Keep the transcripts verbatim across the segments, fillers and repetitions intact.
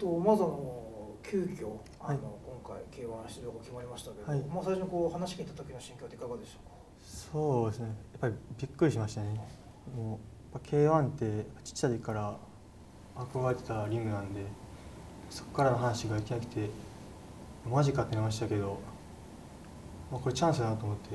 とまずあの急遽あの、 はい、 今回 ケーワン 出場が決まりましたけど、 はい、 まあ最初にこう話聞いた時の心境っていかがでしたか？ そうですね、やっぱりびっくりしましたね。もう ケーワン ってちっちゃい時から憧れてたリングなんで、そこからの話がいきなり来てマジかってなりましたけど、まあ、これチャンスだなと思って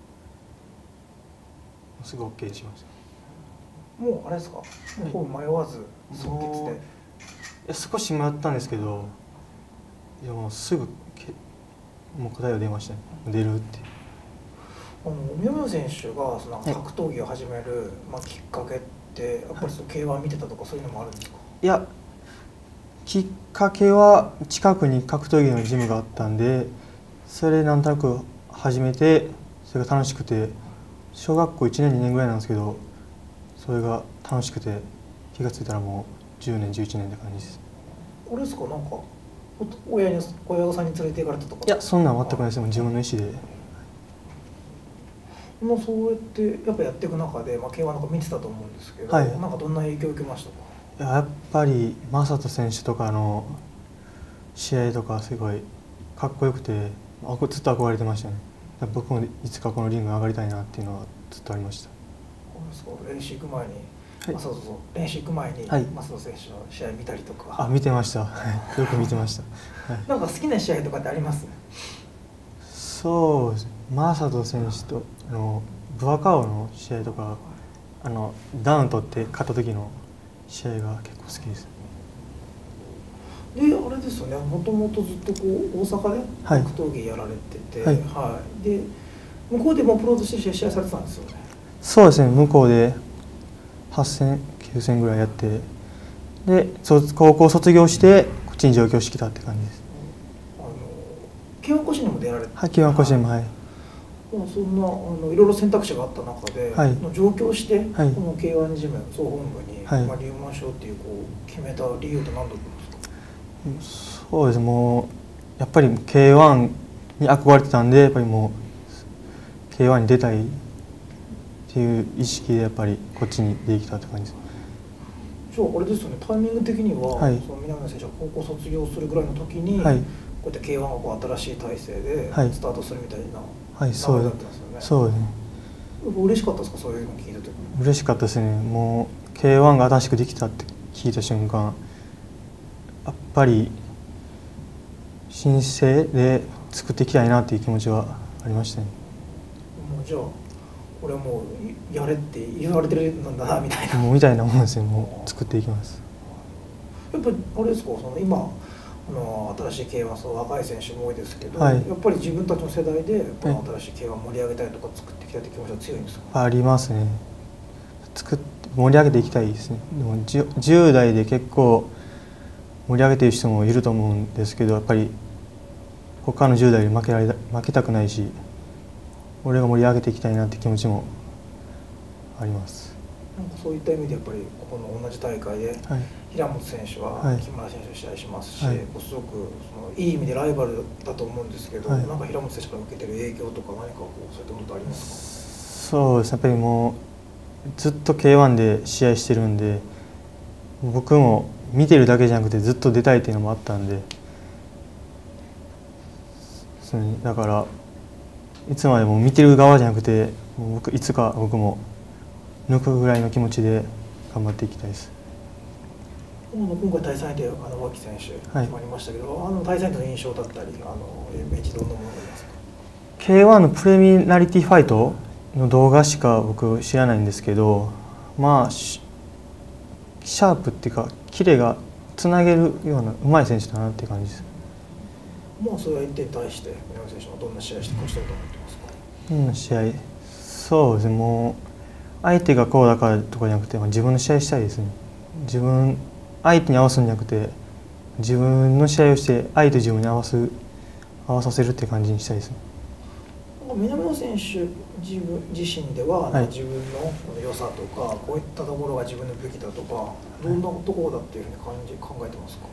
すぐ オーケー しました。 もうあれですか、ほぼ迷わず即決で？ いや少し迷ったんですけど、いやもうすぐけもう答えが出ましたね。出るって。 あの宮村選手がその格闘技を始める、まあ、きっかけってやっぱりその ケーワン 見てたとかそういうのもあるんですか？ いや、きっかけは近くに格闘技のジムがあったんで、それでなんとなく始めて、それが楽しくて、小学校いちねんにねんぐらいなんですけど、それが楽しくて気が付いたらもうじゅうねんじゅういちねんって感じです。 あれですか、なんか親に親御さんに連れて行かれたとか？ いや、そんなん全くないです。もう自分の意思で。 もうそうやってやっぱやっていく中で、まあ、ケーワン なんか見てたと思うんですけど、 はい、 なんかどんな影響を受けましたか？ やっぱり正人選手とかの試合とかすごいかっこよくて、ずっと憧れてましたね。僕もいつかこのリングに上がりたいなっていうのはずっとありました。 練習行く前に、 はい、 あ、そうそうそう、練習行く前に正人選手の試合見たりとか。 あ、見てました。よく見てました。 はい、なんか好きな試合とかってあります？ そうですね。正人選手とあのブアカオの試合とか、あのダウン取って勝った時の試合が結構好きです。 で、あれですよね、もともとずっとこう大阪で格闘技やられてて、はい、はい、で向こうでもプロとして試合されてたんですよね。 そうですね、向こうではっせん、きゅうせんぐらいやって、で高校卒業してこっちに上京してきたって感じです。 あのケーワン甲子園にも出られて、 はい、ケーワン甲子園も、はい。 まあそんなあのいろいろ選択肢があった中で、はい、上京して、はい、この ケーワン ジム総本部に、はい、まあ入門しようっていうこう決めた理由って何だったんですか？ そうです、もうやっぱり ケーワン に憧れてたんで、やっぱりもう ケーワン に出たいっていう意識でやっぱりこっちに出てきたって感じです。 じゃああれですよね、タイミング的には、はい、その南野選手が高校卒業するぐらいの時に、はい、こうやって ケーワン がこう新しい体制でスタートするみたいな流れだったんですよね。 そうですね。 嬉しかったですか、そういうの聞いた時？ 嬉しかったですね。もう ケーワン が新しくできたって聞いた瞬間、やっぱり新生で作っていきたいなっていう気持ちはありましたね。 もうじゃあこれはもうやれって言われてるんだなみたいな。 もうみたいなもんですね。もう作っていきます。 やっぱりあれですか、その今あの新しい ケーワン、その若い選手も多いですけど、 はい、 やっぱり自分たちの世代でこの新しい ケーワン 盛り上げたいとか作っていきたいという気持ちは強いんですか？ ありますね。作っ盛り上げていきたいですね。でもじゅう代で結構盛り上げている人もいると思うんですけど、やっぱり他のじゅう代に負けられ負けたくないし、俺が盛り上げていきたいなって気持ちもあります。 なんかそういった意味でやっぱりここの同じ大会で平本選手は木村選手と試合しますし、はい、すごくそのいい意味でライバルだと思うんですけど、はい、なんか平本選手から受けてる影響とか何かこうそういったことありますか？ そうです。やっぱりもうずっと ケーワン で試合してるんで、僕も見てるだけじゃなくてずっと出たいっていうのもあったんで、だからいつまでも見てる側じゃなくて、僕いつか僕も抜くぐらいの気持ちで頑張っていきたいです。 今回対戦相手あの脇選手決まりましたけど、はい、あの対戦相手の印象だったりあのイメージどんなものがありますか？ ケーワン のプレミナリティファイトの動画しか僕知らないんですけど、まあシャープっていうかキレがつなげるような上手い選手だなっていう感じです。 まあそういう相手に対して南選手はどんな試合してこうしたいと思ってますか？ どんな試合、そうですね、もう相手がこうだからとかじゃなくて、まあ、自分の試合したいですね。自分相手に合わすんじゃなくて自分の試合をして相手自分に合わす合わさせるって感じにしたいですね。 南野選手自分自身では、はい、自分の良さとかこういったところが自分の武器だとかどんなところだっていうふうに感じ考えてますか？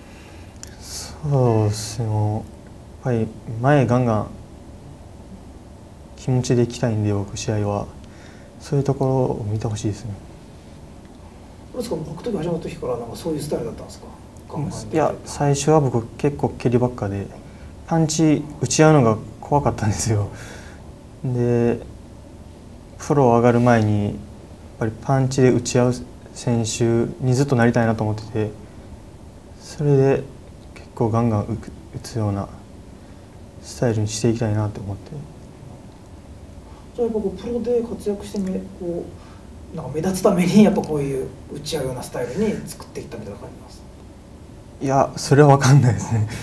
そうですね、やっぱり前ガンガン気持ちでいきたいんで、僕試合はそういうところを見てほしいですね。 どうですか、格闘技始まった時からなんかそういうスタイルだったんですか？ ガンガン出て？ いや、最初は僕結構蹴りばっかでパンチ打ち合うのが怖かったんですよ。でプロ上がる前にやっぱりパンチで打ち合う選手にずっとなりたいなと思ってて、それで結構ガンガン打つようなスタイルにしていきたいなと思って。 じゃあやっぱこうプロで活躍してめこうなんか目立つためにやっぱこういう打ち合うようなスタイルに作っていったみたいな感じなんですか？ いや、それは分かんないですね。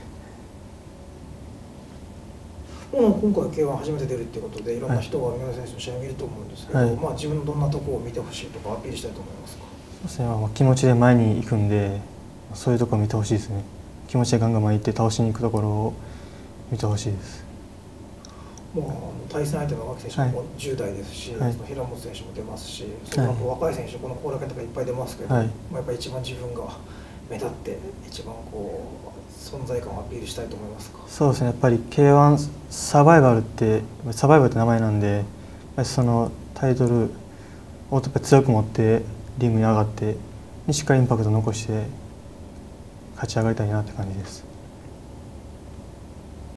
もう今回 ケーワン 初めて出るっていうことでいろんな人が宮崎選手の試合を見ると思うんですけど、はい、まあ自分のどんなところを見てほしいとかアピールしたいと思いますか？ そうですね、まあ、気持ちで前に行くんでそういうところを見てほしいですね。気持ちでガンガン前に行って倒しに行くところを見てほしいです。 まあ、対戦相手の若き選手もじゅう代ですし、はい、その平本選手も出ますし、その後若い選手、この後楽園とかいっぱい出ますけど、はい、まあやっぱり一番自分が目立って一番こう存在感をアピールしたいと思いますか？ そうですね、やっぱり ケーワン サバイバルってサバイバルって名前なんで、そのタイトルを強く持ってリングに上がってしっかりインパクトを残して勝ち上がりたいなって感じです。